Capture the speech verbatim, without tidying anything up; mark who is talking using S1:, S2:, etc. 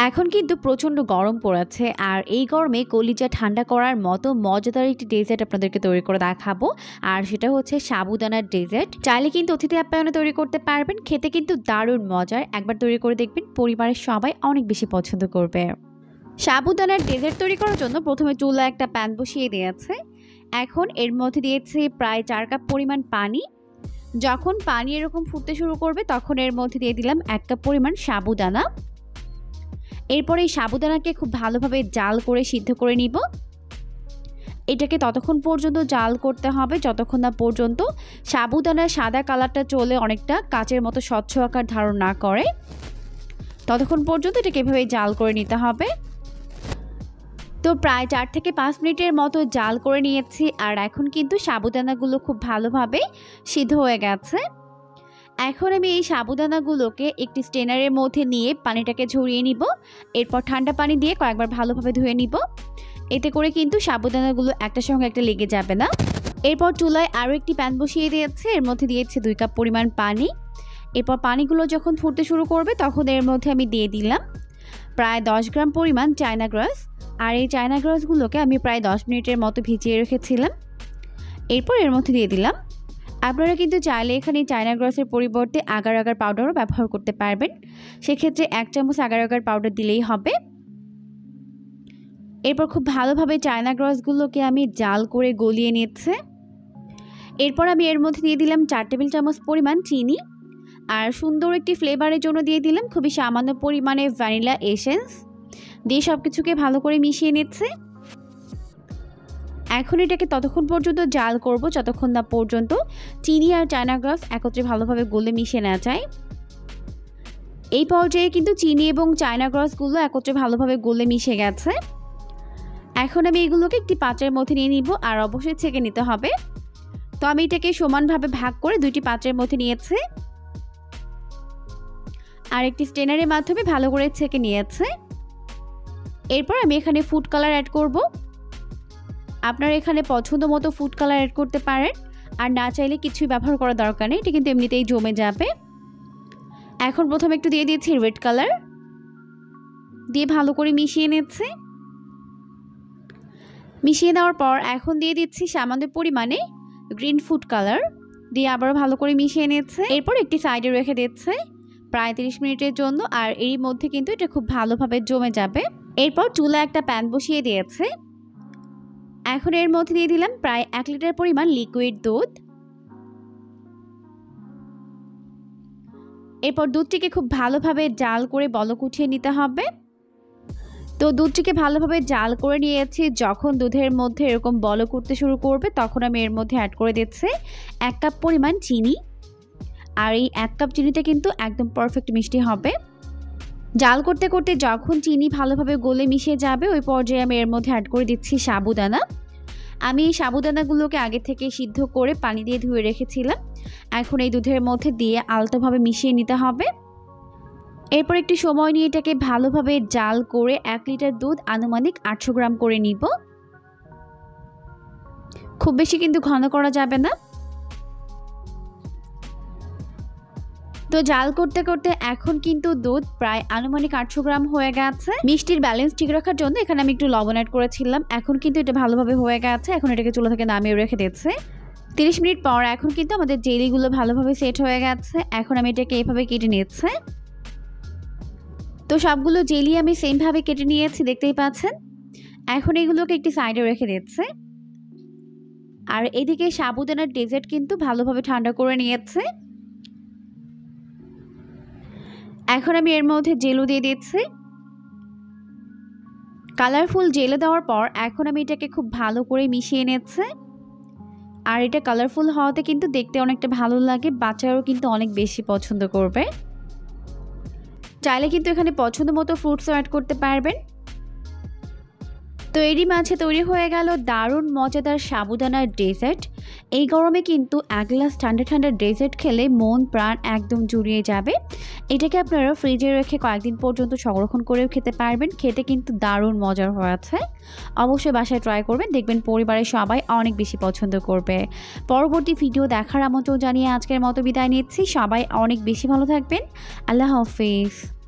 S1: এখন কিন্তু প্রচণ্ড গরম পড়েছে, আর এই গরমে কলিজা ঠান্ডা করার মতো মজাদার একটি ডেজার্ট আপনাদেরকে তৈরি করে দেখাবো। আর সেটা হচ্ছে সাবুদানার ডেজার্ট। চাইলে কিন্তু অতিথি আপ্যায়নে তৈরি করতে পারবেন, খেতে কিন্তু দারুণ মজার। একবার তৈরি করে দেখবেন, পরিবারের সবাই অনেক বেশি পছন্দ করবে। সাবুদানার ডেজার্ট তৈরি করার জন্য প্রথমে চুলায় একটা প্যান বসিয়ে দিয়েছে। এখন এর মধ্যে দিয়েছে প্রায় চার কাপ পরিমাণ পানি। যখন পানি এরকম ফুটতে শুরু করবে তখন এর মধ্যে দিয়ে দিলাম এক কাপ পরিমাণ সাবুদানা। এরপর এই সাবুদানাকে খুব ভালোভাবে জাল করে সিদ্ধ করে নিব। এটাকে ততক্ষণ পর্যন্ত জাল করতে হবে যতক্ষণ না পর্যন্ত সাবুদানার সাদা কালারটা চলে অনেকটা কাচের মতো স্বচ্ছ আকার ধারণ না করে। ততক্ষণ পর্যন্ত এটাকে এভাবে জাল করে নিতে হবে। তো প্রায় চার থেকে পাঁচ মিনিটের মতো জাল করে নিয়েছি, আর এখন কিন্তু সাবুদানাগুলো খুব ভালোভাবে সিদ্ধ হয়ে গেছে। এখন আমি এই সাবুদানাগুলোকে একটি স্ট্রেনারের মধ্যে নিয়ে পানিটাকে ঝরিয়ে নিব। এরপর ঠান্ডা পানি দিয়ে কয়েকবার ভালোভাবে ধুয়ে নিব। এতে করে কিন্তু সাবুদানাগুলো একটার সঙ্গে একটা লেগে যাবে না। এরপর চুলায় আরও একটি প্যান বসিয়ে দিয়েছে, এর মধ্যে দিয়েছে দুই কাপ পরিমাণ পানি। এরপর পানিগুলো যখন ফুটতে শুরু করবে তখন এর মধ্যে আমি দিয়ে দিলাম প্রায় দশ গ্রাম পরিমাণ চায়না গ্রাস। আর এই চায়না গ্রাসগুলোকে আমি প্রায় দশ মিনিটের মতো ভিজিয়ে রেখেছিলাম। এরপর এর মধ্যে দিয়ে দিলাম, আপনারা কিন্তু চাইলে এখানে চায়না গ্রাসের পরিবর্তে আগার আগার পাউডারও ব্যবহার করতে পারবেন। সেক্ষেত্রে এক চামচ আগার আগার পাউডার দিলেই হবে। এরপর খুব ভালোভাবে চায়না গ্রাসগুলোকে আমি জাল করে গলিয়ে নিচ্ছে। এরপর আমি এর মধ্যে দিয়ে দিলাম চার টেবিল চামচ পরিমাণ চিনি, আর সুন্দর একটি ফ্লেভারের জন্য দিয়ে দিলাম খুবই সামান্য পরিমাণে ভ্যানিলা এসেন্স। দিয়ে সব কিছুকে ভালো করে মিশিয়ে নিচ্ছে। এখন এটাকে ততক্ষণ পর্যন্ত জাল করব যতক্ষণ না পর্যন্ত চিনি আর চায়না গ্রাস একত্রে ভালোভাবে গলে মিশে না যায়। এই পর্যায়ে কিন্তু চিনি এবং চায়না গ্রাসগুলো একত্রে ভালোভাবে গলে মিশে গেছে। এখন আমি এগুলোকে একটি পাত্রের মধ্যে নিয়ে নিব, আর অবশ্যই ছেঁকে নিতে হবে। তো আমি এটাকে সমানভাবে ভাগ করে দুইটি পাত্রের মধ্যে নিয়েছি, আর একটি স্ট্রেনারের মাধ্যমে ভালো করে ছেঁকে নিয়েছে। এরপর আমি এখানে ফুড কালার অ্যাড করব। আপনারা এখানে পছন্দ মতো ফুড কালার অ্যাড করতে পারেন, আর না চাইলে কিছুই ব্যবহার করার দরকার নেই, এটা কিন্তু এমনিতেই জমে যাবে। এখন প্রথমে একটু দিয়ে দিয়েছি রেড কালার, দিয়ে ভালো করে মিশিয়ে নিচ্ছে। মিশিয়ে দেওয়ার পর এখন দিয়ে দিচ্ছি সামান্য পরিমাণে গ্রিন ফুড কালার, দিয়ে আবারও ভালো করে মিশিয়ে নিচ্ছে। এরপর একটি সাইডে রেখে দিচ্ছে প্রায় তিরিশ মিনিটের জন্য, আর এর মধ্যে কিন্তু এটা খুব ভালোভাবে জমে যাবে। এরপর চুলা একটা প্যান বসিয়ে দিয়েছে। এখন এর মধ্যে দিয়ে দিলাম প্রায় এক লিটার পরিমাণ লিকুইড দুধ। এরপর দুধটিকে খুব ভালোভাবে জাল করে বলক উঠিয়ে নিতে হবে। তো দুধটিকে ভালোভাবে জাল করে নিয়েছি। যখন দুধের মধ্যে এরকম বলক উঠতে শুরু করবে তখন আমি এর মধ্যে অ্যাড করে দিচ্ছি এক কাপ পরিমাণ চিনি। আর এই এক কাপ চিনিতে কিন্তু একদম পারফেক্ট মিষ্টি হবে। জাল করতে করতে যখন চিনি ভালোভাবে গলে মিশে যাবে ওই পর্যায়ে আমি এর মধ্যে অ্যাড করে দিচ্ছি সাবুদানা। আমি এই সাবুদানাগুলোকে আগে থেকে সিদ্ধ করে পানি দিয়ে ধুয়ে রেখেছিলাম। এখন এই দুধের মধ্যে দিয়ে আলতোভাবে মিশিয়ে নিতে হবে। এরপর একটু সময় নিয়ে এটাকে ভালোভাবে জাল করে এক লিটার দুধ আনুমানিক আটশো গ্রাম করে নিব। খুব বেশি কিন্তু ঘন করা যাবে না। তো জাল করতে করতে এখন কিন্তু দুধ প্রায় আনুমানিক আটশো গ্রাম হয়ে গেছে। মিষ্টির ব্যালেন্স ঠিক রাখার জন্য এখানে আমি একটু লবণ অ্যাড করেছিলাম। এখন কিন্তু এটা ভালোভাবে হয়ে গেছে। এখন এটাকে চুলা থেকে নামিয়ে রেখে দিচ্ছে তিরিশ মিনিট পর। এখন কিন্তু আমাদের জেলিগুলো ভালোভাবে সেট হয়ে গেছে। এখন আমি এটাকে এইভাবে কেটে নিচ্ছি। তো সবগুলো জেলি আমি সেমভাবে কেটে নিয়েছি, দেখতেই পাচ্ছেন। এখন এগুলোকে একটি সাইডে রেখে দিচ্ছে। আর এদিকে সাবুদানার ডেজার্ট কিন্তু ভালোভাবে ঠান্ডা করে নিয়েছে। এখন আমি এর মধ্যে জেলও দিয়ে দিচ্ছি। কালারফুল জেলে দেওয়ার পর এখন আমি এটাকে খুব ভালো করে মিশিয়ে নিচ্ছি। আর এটা কালারফুল হওয়াতে কিন্তু দেখতে অনেকটা ভালো লাগে, বাচ্চারাও কিন্তু অনেক বেশি পছন্দ করবে। চাইলে কিন্তু এখানে পছন্দ মতো ফ্রুটসও অ্যাড করতে পারবেন। তো এরই মাঝে তৈরি হয়ে গেল দারুণ মজাদার সাবুদানার ডেজার্ট। এই গরমে কিন্তু এক গ্লাস ঠান্ডা ঠান্ডা ডেজার্ট খেলে মন প্রাণ একদম জুড়িয়ে যাবে। এটাকে আপনারা ফ্রিজে রেখে কয়েকদিন পর্যন্ত সংরক্ষণ করেও খেতে পারবেন। খেতে কিন্তু দারুণ মজার হয়েছে। অবশ্যই বাসায় ট্রাই করবেন, দেখবেন পরিবারের সবাই অনেক বেশি পছন্দ করবে। পরবর্তী ভিডিও দেখার আমন্ত্রণ জানিয়ে আজকের মতো বিদায় নিচ্ছি। সবাই অনেক বেশি ভালো থাকবেন। আল্লাহ হাফেজ।